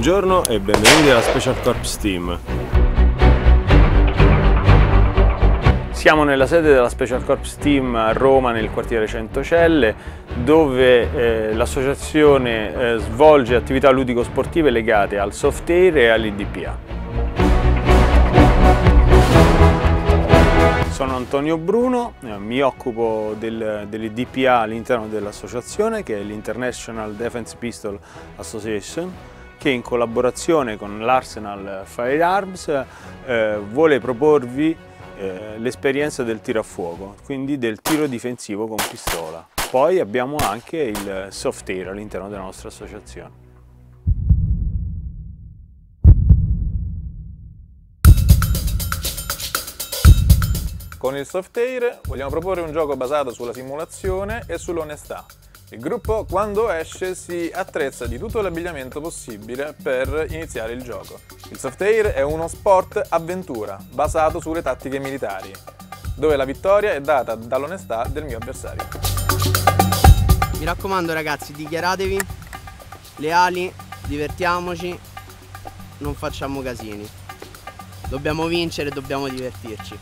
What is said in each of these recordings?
Buongiorno e benvenuti alla Special Corps Team. Siamo nella sede della Special Corps Team a Roma, nel quartiere Centocelle, dove l'associazione svolge attività ludico-sportive legate al soft air e all'IDPA. Sono Antonio Bruno, mi occupo dell'IDPA all'interno dell'associazione, che è l'International Defense Pistol Association, che in collaborazione con l'Arsenal Firearms vuole proporvi l'esperienza del tiro a fuoco, quindi del tiro difensivo con pistola. Poi abbiamo anche il soft air all'interno della nostra associazione. Con il soft air vogliamo proporre un gioco basato sulla simulazione e sull'onestà. Il gruppo, quando esce, si attrezza di tutto l'abbigliamento possibile per iniziare il gioco. Il soft air è uno sport avventura basato sulle tattiche militari, dove la vittoria è data dall'onestà del mio avversario. Mi raccomando ragazzi, dichiaratevi leali, divertiamoci, non facciamo casini. Dobbiamo vincere, dobbiamo divertirci.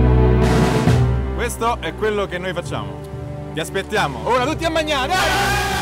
Questo è quello che noi facciamo. Vi aspettiamo. Ora tutti a mangiare!